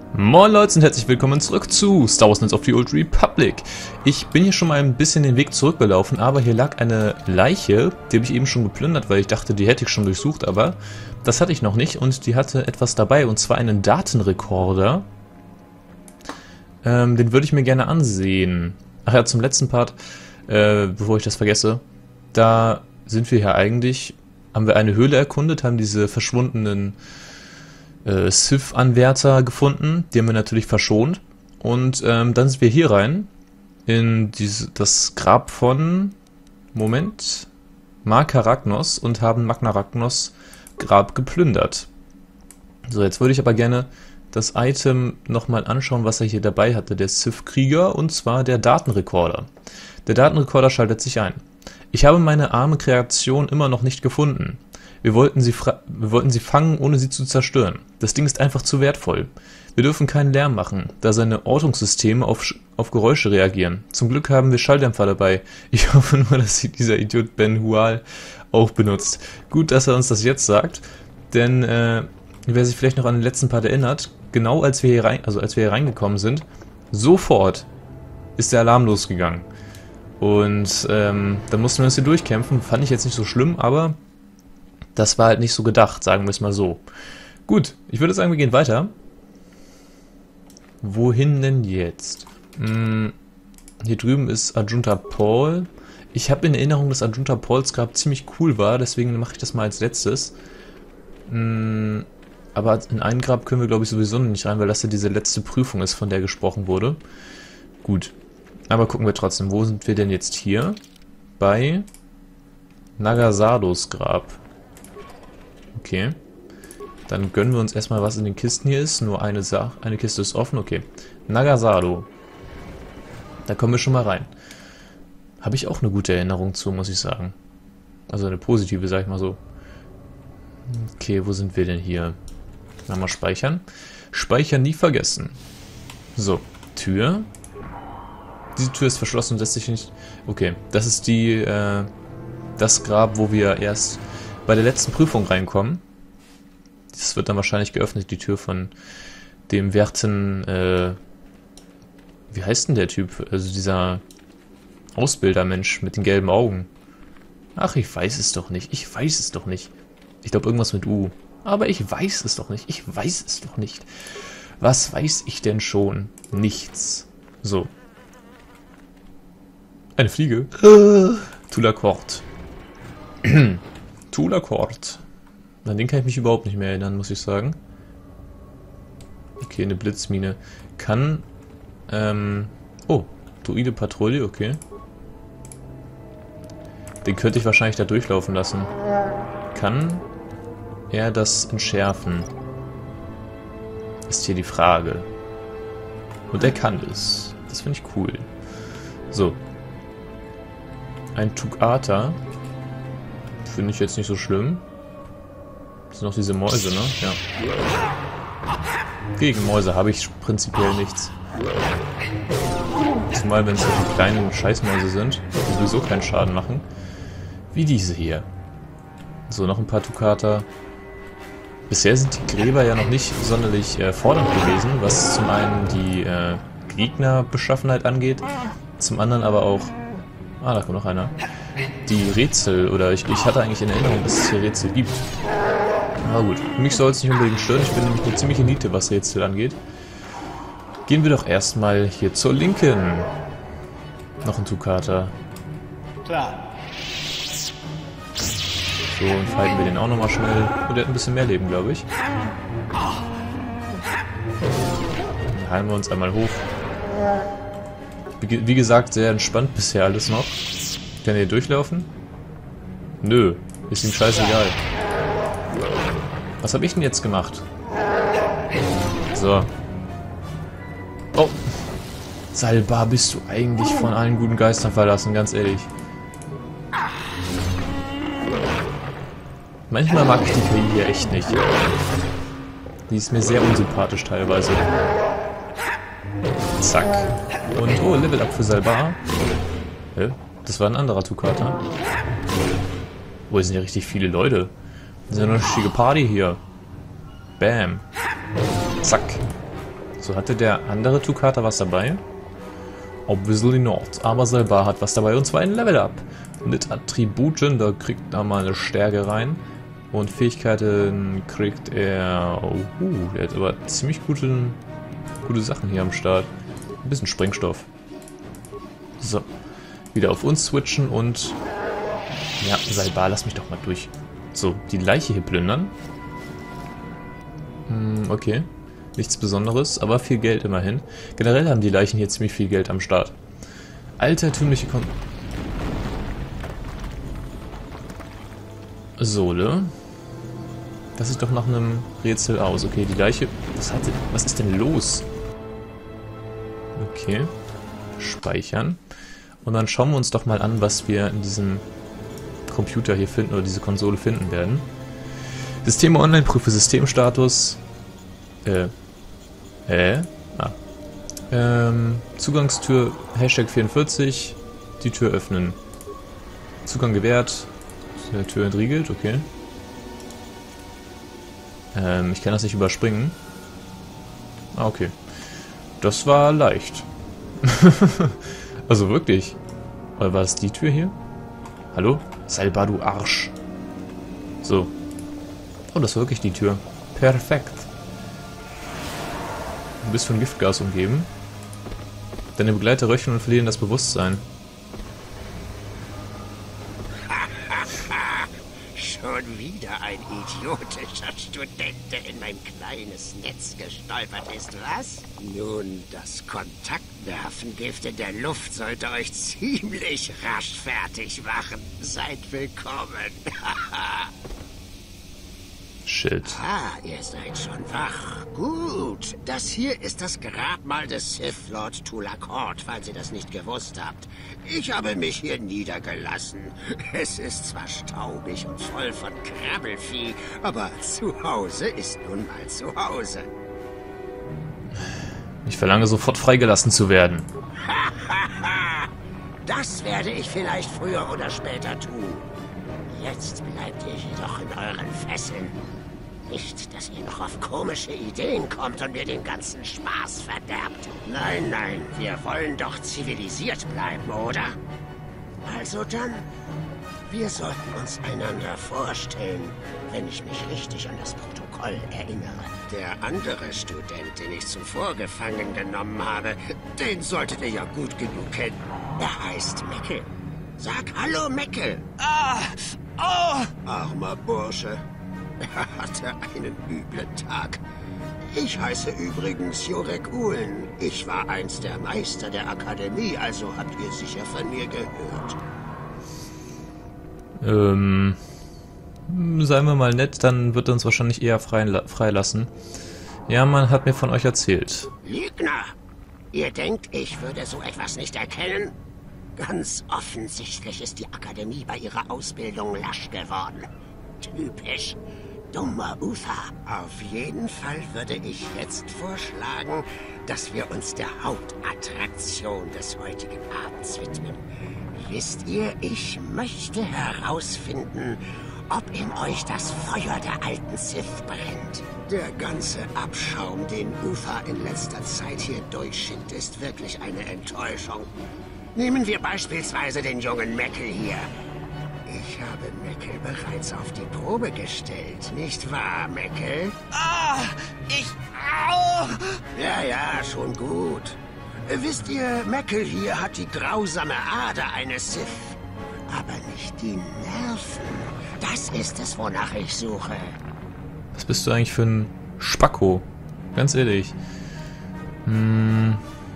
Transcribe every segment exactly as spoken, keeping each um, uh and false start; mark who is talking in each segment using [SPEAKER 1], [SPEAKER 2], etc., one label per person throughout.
[SPEAKER 1] Moin Leute und herzlich willkommen zurück zu Star Wars Knights of the Old Republic. Ich bin hier schon mal ein bisschen den Weg zurückgelaufen, aber hier lag eine Leiche, die habe ich eben schon geplündert, weil ich dachte, die hätte ich schon durchsucht, aber das hatte ich noch nicht und die hatte etwas dabei, und zwar einen Datenrekorder. Ähm, den würde ich mir gerne ansehen. Ach ja, zum letzten Part, äh, bevor ich das vergesse, da sind wir hier eigentlich, haben wir eine Höhle erkundet, haben diese verschwundenen Äh, Sith-Anwärter gefunden, die haben wir natürlich verschont, und ähm, dann sind wir hier rein in diese, das Grab von Moment Marka Ragnos und haben Magna Ragnos Grab geplündert. So, jetzt würde ich aber gerne das Item nochmal anschauen, was er hier dabei hatte, der Sith-Krieger, und zwar der Datenrekorder. Der Datenrekorder schaltet sich ein. Ich habe meine arme Kreation immer noch nicht gefunden. Wir wollten, sie wir wollten sie fangen, ohne sie zu zerstören. Das Ding ist einfach zu wertvoll. Wir dürfen keinen Lärm machen, da seine Ortungssysteme auf, auf Geräusche reagieren. Zum Glück haben wir Schalldämpfer dabei. Ich hoffe nur, dass dieser Idiot Ben Hual auch benutzt. Gut, dass er uns das jetzt sagt, denn äh, wer sich vielleicht noch an den letzten Part erinnert, genau als wir hier rein, also als wir hier reingekommen sind, sofort ist der Alarm losgegangen. Und ähm, dann mussten wir uns hier durchkämpfen. Fand ich jetzt nicht so schlimm, aber das war halt nicht so gedacht, sagen wir es mal so. Gut, ich würde sagen, wir gehen weiter. Wohin denn jetzt? Hm, hier drüben ist Ajunta Paul. Ich habe in Erinnerung, dass Ajunta Pauls Grab ziemlich cool war, deswegen mache ich das mal als letztes. Hm, aber in einen Grab können wir, glaube ich, sowieso nicht rein, weil das ja diese letzte Prüfung ist, von der gesprochen wurde. Gut, aber gucken wir trotzdem. Wo sind wir denn jetzt hier? Bei Nagasados Grab. Okay. Dann gönnen wir uns erstmal, was in den Kisten hier ist. Nur eine Sache. Eine Kiste ist offen. Okay. Nagasado. Da kommen wir schon mal rein. Habe ich auch eine gute Erinnerung zu, muss ich sagen. Also eine positive, sag ich mal so. Okay, wo sind wir denn hier? Mal speichern. Speichern nie vergessen. So, Tür. Diese Tür ist verschlossen und lässt sich nicht... Okay, das ist die, äh, das Grab, wo wir erst bei der letzten Prüfung reinkommen. Das wird dann wahrscheinlich geöffnet, die Tür von dem werten, äh, wie heißt denn der Typ? Also dieser Ausbildermensch mit den gelben Augen. Ach, ich weiß es doch nicht. Ich weiß es doch nicht. Ich glaube irgendwas mit U. Aber ich weiß es doch nicht. Ich weiß es doch nicht. Was weiß ich denn schon? Nichts. So. Eine Fliege. Tulakort. Tulakort. An den kann ich mich überhaupt nicht mehr erinnern, muss ich sagen. Okay, eine Blitzmine. Kann, ähm... Oh, Druide Patrouille, okay. Den könnte ich wahrscheinlich da durchlaufen lassen. Kann er das entschärfen? Ist hier die Frage. Und er kann es. Das finde ich cool. So. Ein Tukata. Finde ich jetzt nicht so schlimm. Das sind noch diese Mäuse, ne? Ja. Gegen Mäuse habe ich prinzipiell nichts. Zumal, wenn es die kleinen Scheißmäuse sind, die sowieso keinen Schaden machen. Wie diese hier. So, noch ein paar Tukata. Bisher sind die Gräber ja noch nicht sonderlich äh, fordernd gewesen, was zum einen die äh, Gegnerbeschaffenheit angeht, zum anderen aber auch... Ah, da kommt noch einer. Die Rätsel, oder ich, ich hatte eigentlich in Erinnerung, dass es hier Rätsel gibt. Na gut, mich soll es nicht unbedingt stören, ich bin nämlich eine ziemliche Niete, was Rätsel angeht. Gehen wir doch erstmal hier zur Linken. Noch ein Tukata.
[SPEAKER 2] Klar.
[SPEAKER 1] So, und fighten wir den auch nochmal schnell. Und der hat ein bisschen mehr Leben, glaube ich. Dann heilen wir uns einmal hoch. Wie gesagt, sehr entspannt bisher alles noch. Kann er hier durchlaufen? Nö, ist ihm scheißegal. Was habe ich denn jetzt gemacht? So. Oh. Salbar, bist du eigentlich von allen guten Geistern verlassen, ganz ehrlich. Manchmal mag ich die K I hier echt nicht. Die ist mir sehr unsympathisch teilweise. Zack. Und, oh, Level Up für Salbar. Hä? Das war ein anderer Tukata. Oh, es sind ja richtig viele Leute. Das ist ja eine richtige Party hier. Bam. Zack. So, hatte der andere Tukata was dabei? Obviously not. Aber Salbar hat was dabei und zwar ein Level Up. Mit Attributen, da kriegt er mal eine Stärke rein. Und Fähigkeiten kriegt er... Uh, der hat aber ziemlich gute, gute Sachen hier am Start. Ein bisschen Sprengstoff. So. Wieder auf uns switchen und... Ja, Salbar, lass mich doch mal durch. So, die Leiche hier plündern. Hm, okay. Nichts Besonderes, aber viel Geld immerhin. Generell haben die Leichen hier ziemlich viel Geld am Start. Altertümliche Kon... Sohle. Das sieht doch nach einem Rätsel aus. Okay, die Leiche... Was, hat, was ist denn los? Okay. Speichern. Und dann schauen wir uns doch mal an, was wir in diesem Computer hier finden, oder diese Konsole finden werden. Systeme online, prüfe Systemstatus. Äh. Hä? Ah. Ähm, Zugangstür, Hashtag vierundvierzig. Die Tür öffnen. Zugang gewährt. Ist die Tür entriegelt? Okay. Ähm, ich kann das nicht überspringen. Ah, okay. Das war leicht. Also wirklich. Oder war es die Tür hier? Hallo? Salbar, du Arsch. So. Oh, das war wirklich die Tür. Perfekt. Du bist von Giftgas umgeben. Deine Begleiter röcheln und verlieren das Bewusstsein.
[SPEAKER 2] Schon wieder ein idiotischer Student, der in mein kleines Netz gestolpert ist, was? Nun, das Kontaktnervengift in der Luft sollte euch ziemlich rasch fertig machen. Seid willkommen.
[SPEAKER 1] Shit.
[SPEAKER 2] Ah, ihr seid schon wach. Gut. Das hier ist das Grabmal des Sith Lord Tulakort, falls ihr das nicht gewusst habt. Ich habe mich hier niedergelassen. Es ist zwar staubig und voll von Krabbelvieh, aber zu Hause ist nun mal zu Hause.
[SPEAKER 1] Ich verlange sofort freigelassen zu werden.
[SPEAKER 2] Das werde ich vielleicht früher oder später tun. Jetzt bleibt ihr jedoch in euren Fesseln. Nicht, dass ihr noch auf komische Ideen kommt und mir den ganzen Spaß verderbt. Nein, nein, wir wollen doch zivilisiert bleiben, oder? Also dann, wir sollten uns einander vorstellen, wenn ich mich richtig an das Protokoll erinnere. Der andere Student, den ich zuvor gefangen genommen habe, den solltet ihr ja gut genug kennen. Er heißt Meckel. Sag Hallo, Meckel.
[SPEAKER 3] Ah! Oh!
[SPEAKER 2] Armer Bursche. Er hatte einen üblen Tag. Ich heiße übrigens Jurek Uhlen. Ich war einst der Meister der Akademie, also habt ihr sicher von mir gehört.
[SPEAKER 1] Ähm, seien wir mal nett, dann wird er uns wahrscheinlich eher frei, freilassen. Ja, man hat mir von euch erzählt.
[SPEAKER 2] Lügner! Ihr denkt, ich würde so etwas nicht erkennen? Ganz offensichtlich ist die Akademie bei ihrer Ausbildung lasch geworden. Typisch. Dummer Ufa. Auf jeden Fall würde ich jetzt vorschlagen, dass wir uns der Hauptattraktion des heutigen Abends widmen. Wisst ihr, ich möchte herausfinden, ob in euch das Feuer der alten Sith brennt. Der ganze Abschaum, den Ufa in letzter Zeit hier durchschickt, ist wirklich eine Enttäuschung. Nehmen wir beispielsweise den jungen Meckel hier. Ich habe Meckel bereits auf die Probe gestellt, nicht wahr, Meckel?
[SPEAKER 3] Ah! Ich... Au!
[SPEAKER 2] Ja, ja, schon gut. Wisst ihr, Meckel hier hat die grausame Ader eines Sith. Aber nicht die Nerven. Das ist es, wonach ich suche.
[SPEAKER 1] Was bist du eigentlich für ein Spacko? Ganz ehrlich. Hm.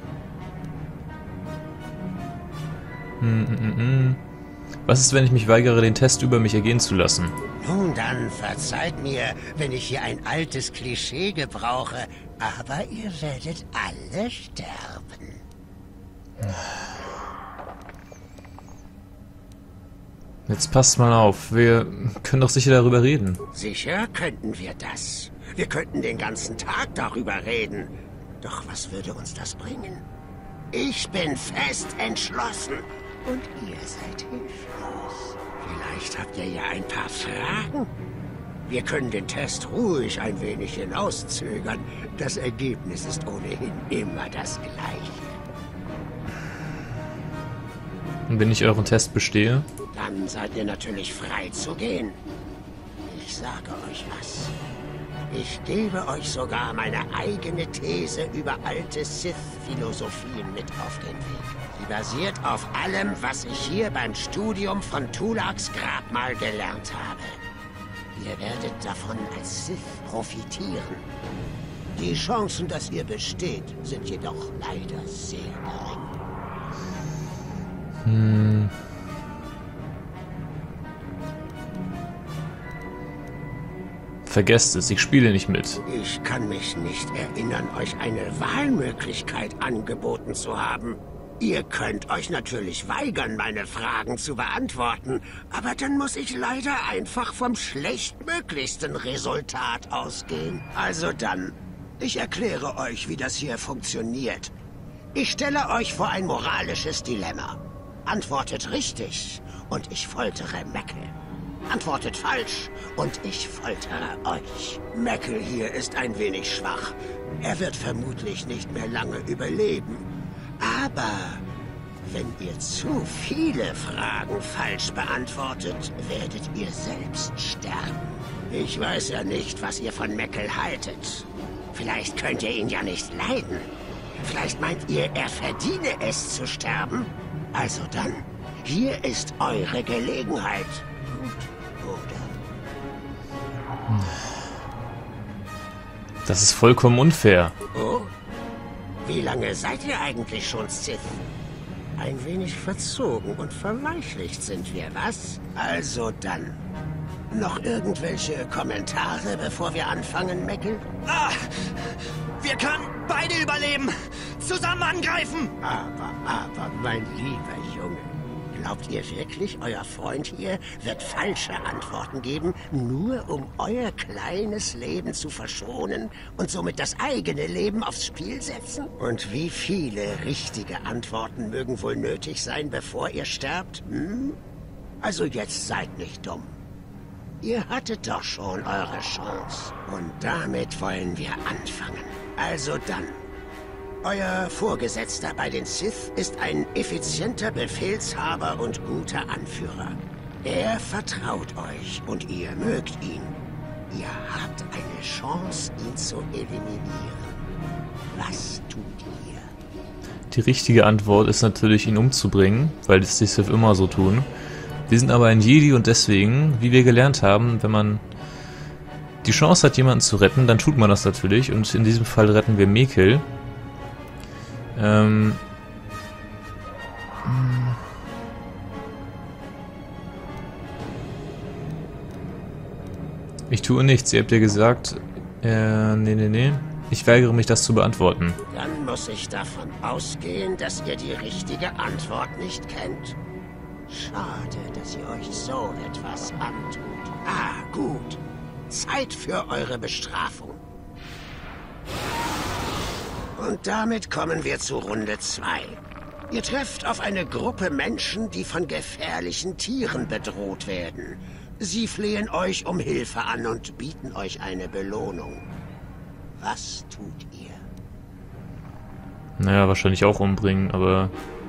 [SPEAKER 1] Hm, hm, hm, hm. Was ist, wenn ich mich weigere, den Test über mich ergehen zu lassen?
[SPEAKER 2] Nun dann, verzeiht mir, wenn ich hier ein altes Klischee gebrauche, aber ihr werdet alle sterben.
[SPEAKER 1] Jetzt passt mal auf, wir können doch sicher darüber reden.
[SPEAKER 2] Sicher könnten wir das. Wir könnten den ganzen Tag darüber reden. Doch was würde uns das bringen? Ich bin fest entschlossen. Und ihr seid hilflos. Vielleicht habt ihr ja ein paar Fragen. Wir können den Test ruhig ein wenig hinauszögern. Das Ergebnis ist ohnehin immer das gleiche.
[SPEAKER 1] Und wenn ich euren Test bestehe?
[SPEAKER 2] Dann seid ihr natürlich frei zu gehen. Ich sage euch was. Ich gebe euch sogar meine eigene These über alte Sith-Philosophien mit auf den Weg. Die basiert auf allem, was ich hier beim Studium von Tulaks Grabmal gelernt habe. Ihr werdet davon als Sith profitieren. Die Chancen, dass ihr besteht, sind jedoch leider sehr gering.
[SPEAKER 1] Hm. Vergesst es, ich spiele nicht mit.
[SPEAKER 2] Ich kann mich nicht erinnern, euch eine Wahlmöglichkeit angeboten zu haben. Ihr könnt euch natürlich weigern, meine Fragen zu beantworten, aber dann muss ich leider einfach vom schlechtmöglichsten Resultat ausgehen. Also dann, ich erkläre euch, wie das hier funktioniert. Ich stelle euch vor ein moralisches Dilemma. Antwortet richtig und ich foltere Meckel. Antwortet falsch und ich foltere euch. Meckel hier ist ein wenig schwach. Er wird vermutlich nicht mehr lange überleben. Aber wenn ihr zu viele Fragen falsch beantwortet, werdet ihr selbst sterben. Ich weiß ja nicht, was ihr von Meckel haltet. Vielleicht könnt ihr ihn ja nicht leiden. Vielleicht meint ihr, er verdiene es zu sterben. Also dann, hier ist eure Gelegenheit.
[SPEAKER 1] Das ist vollkommen unfair.
[SPEAKER 2] Oh? Wie lange seid ihr eigentlich schon Sith? Ein wenig verzogen und verweichlicht sind wir, was? Also dann. Noch irgendwelche Kommentare, bevor wir anfangen, Meckel?
[SPEAKER 3] Ah, wir können beide überleben. Zusammen angreifen.
[SPEAKER 2] Aber, aber, mein lieber Junge. Glaubt ihr wirklich, euer Freund hier wird falsche Antworten geben, nur um euer kleines Leben zu verschonen und somit das eigene Leben aufs Spiel setzen? Und wie viele richtige Antworten mögen wohl nötig sein, bevor ihr sterbt? Hm? Also jetzt seid nicht dumm. Ihr hattet doch schon eure Chance. Und damit wollen wir anfangen. Also dann. Euer Vorgesetzter bei den Sith ist ein effizienter Befehlshaber und guter Anführer. Er vertraut euch und ihr mögt ihn. Ihr habt eine Chance, ihn zu eliminieren. Was tut ihr?
[SPEAKER 1] Die richtige Antwort ist natürlich, ihn umzubringen, weil das die Sith immer so tun. Wir sind aber ein Jedi und deswegen, wie wir gelernt haben, wenn man die Chance hat, jemanden zu retten, dann tut man das natürlich. Und in diesem Fall retten wir Meckel. Ähm... Ich tue nichts, ihr habt ja gesagt, äh, nee, nee, nee. Ich weigere mich, das zu beantworten.
[SPEAKER 2] Dann muss ich davon ausgehen, dass ihr die richtige Antwort nicht kennt. Schade, dass ihr euch so etwas antut. Ah, gut. Zeit für eure Bestrafung. Und damit kommen wir zu Runde zwei. Ihr trefft auf eine Gruppe Menschen, die von gefährlichen Tieren bedroht werden. Sie flehen euch um Hilfe an und bieten euch eine Belohnung. Was tut ihr?
[SPEAKER 1] Naja, wahrscheinlich auch umbringen, aber...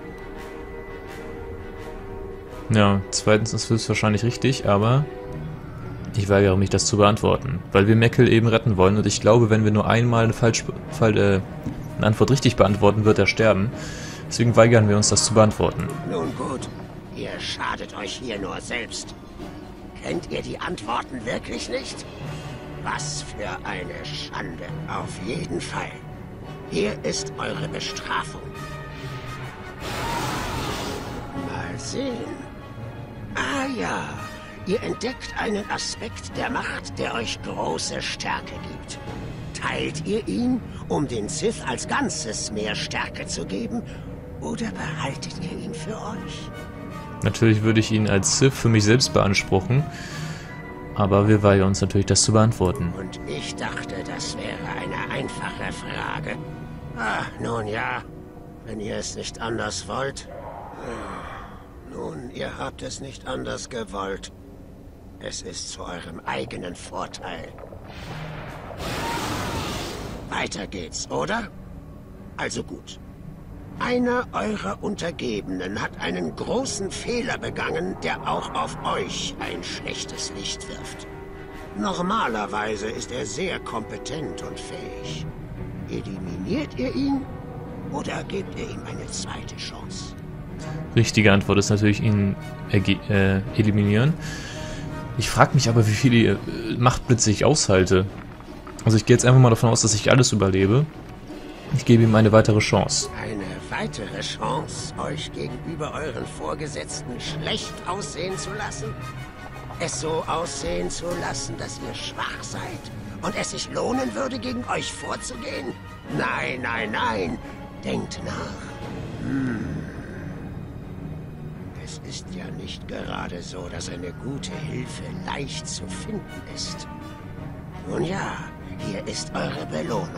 [SPEAKER 1] Ja, zweitens ist es wahrscheinlich richtig, aber... Ich weigere mich, das zu beantworten, weil wir Meckel eben retten wollen und ich glaube, wenn wir nur einmal eine, falsch, Fall, äh, eine Antwort richtig beantworten, wird er sterben. Deswegen weigern wir uns, das zu beantworten.
[SPEAKER 2] Nun gut, ihr schadet euch hier nur selbst. Kennt ihr die Antworten wirklich nicht? Was für eine Schande. Auf jeden Fall. Hier ist eure Bestrafung. Mal sehen. Ah ja, ihr entdeckt einen Aspekt der Macht, der euch große Stärke gibt. Teilt ihr ihn, um den Sith als Ganzes mehr Stärke zu geben, oder behaltet ihr ihn für euch?
[SPEAKER 1] Natürlich würde ich ihn als Sith für mich selbst beanspruchen, aber wir weigern uns natürlich, das zu beantworten.
[SPEAKER 2] Und ich dachte, das wäre eine einfache Frage. Ah, nun ja, wenn ihr es nicht anders wollt. Nun, ihr habt es nicht anders gewollt. Es ist zu eurem eigenen Vorteil. Weiter geht's, oder? Also gut. Einer eurer Untergebenen hat einen großen Fehler begangen, der auch auf euch ein schlechtes Licht wirft. Normalerweise ist er sehr kompetent und fähig. Eliminiert ihr ihn oder gebt ihr ihm eine zweite Chance?
[SPEAKER 1] Richtige Antwort ist natürlich ihn äh, eliminieren. Ich frage mich aber, wie viele äh, Machtblitze ich aushalte. Also ich gehe jetzt einfach mal davon aus, dass ich alles überlebe. Ich gebe ihm eine weitere Chance.
[SPEAKER 2] Eine weitere Chance, euch gegenüber euren Vorgesetzten schlecht aussehen zu lassen? Es so aussehen zu lassen, dass ihr schwach seid und es sich lohnen würde, gegen euch vorzugehen? Nein, nein, nein. Denkt nach. Hm. Es ist ja nicht gerade so, dass eine gute Hilfe leicht zu finden ist. Nun ja, hier ist eure Belohnung.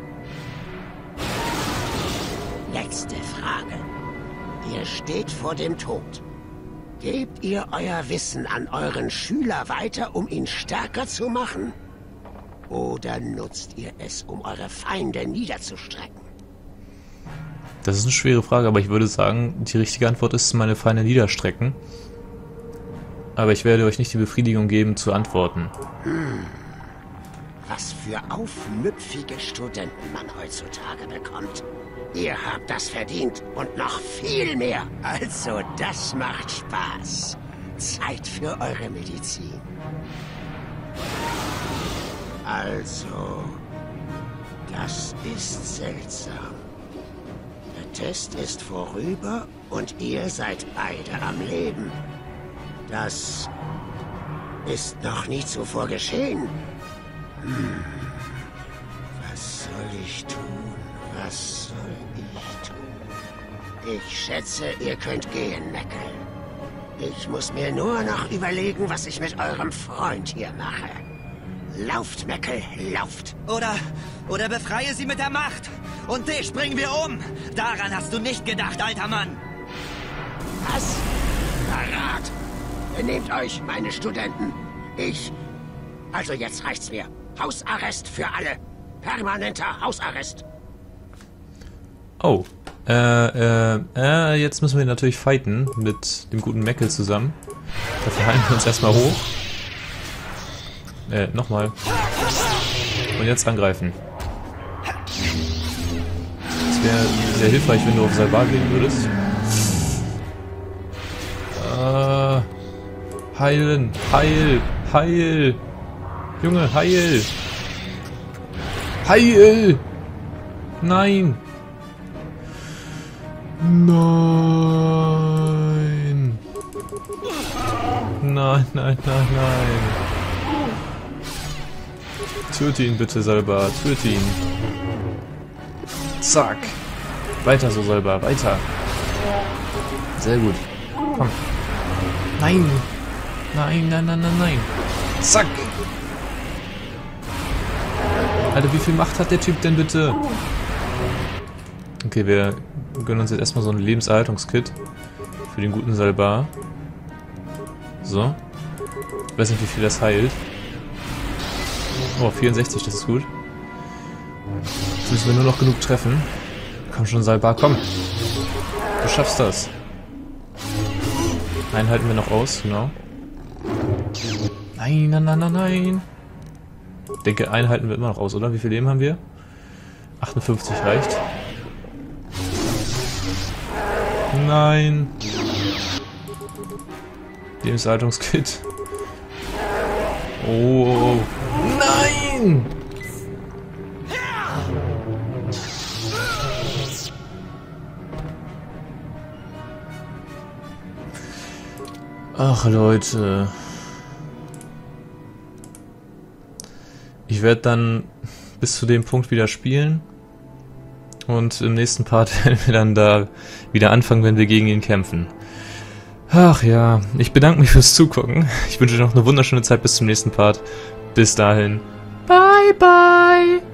[SPEAKER 2] Letzte Frage. Ihr steht vor dem Tod. Gebt ihr euer Wissen an euren Schüler weiter, um ihn stärker zu machen? Oder nutzt ihr es, um eure Feinde niederzustrecken?
[SPEAKER 1] Das ist eine schwere Frage, aber ich würde sagen, die richtige Antwort ist, meine Feinde niederstrecken. Aber ich werde euch nicht die Befriedigung geben, zu antworten.
[SPEAKER 2] Hm. Was für aufmüpfige Studenten man heutzutage bekommt. Ihr habt das verdient und noch viel mehr. Also, das macht Spaß. Zeit für eure Medizin. Also, das ist seltsam. Der Test ist vorüber und ihr seid beide am Leben. Das ist noch nie zuvor geschehen. Hm. Was soll ich tun? Was soll ich tun? Ich schätze, ihr könnt gehen, Meckel. Ich muss mir nur noch überlegen, was ich mit eurem Freund hier mache. Lauft, Meckel, lauft.
[SPEAKER 3] Oder, oder befreie sie mit der Macht. Und dich bringen wir um. Daran hast du nicht gedacht, alter Mann.
[SPEAKER 2] Was? Verrat. Benehmt euch, meine Studenten. Ich... Also jetzt reicht's mir. Hausarrest für alle. Permanenter Hausarrest.
[SPEAKER 1] Oh. Äh, äh, äh, jetzt müssen wir natürlich fighten mit dem guten Meckel zusammen. Dafür halten wir uns erstmal hoch. Äh, nochmal. Und jetzt angreifen. Es wäre sehr hilfreich, wenn du auf Salvar gehen würdest. Äh, heilen, heil, heil. Junge, heil. Heil. Nein. Nein. Nein, nein, nein, nein. Töte ihn bitte, Salvar. Töte ihn. Zack. Weiter so, Salvar. Weiter. Sehr gut. Komm. Nein. Nein, nein, nein, nein, nein. Zack. Alter, wie viel Macht hat der Typ denn bitte? Okay, wir gönnen uns jetzt erstmal so ein Lebenserhaltungskit für den guten Salvar. So. Ich weiß nicht, wie viel das heilt. Oh, vierundsechzig, das ist gut. Jetzt müssen wir nur noch genug treffen. Komm schon, Salvar, komm. Du schaffst das. Einen halten wir noch aus, genau. Nein, nein, nein, nein, nein. Ich denke, einen halten wir immer noch aus, oder? Wie viel Leben haben wir? achtundfünfzig reicht. Nein. Lebenserhaltungskit. Oh. Nein! Ach, Leute. Ich werde dann bis zu dem Punkt wieder spielen. Und im nächsten Part werden wir dann da wieder anfangen, wenn wir gegen ihn kämpfen. Ach ja, ich bedanke mich fürs Zugucken. Ich wünsche euch noch eine wunderschöne Zeit bis zum nächsten Part. Bis dahin. Bye, bye.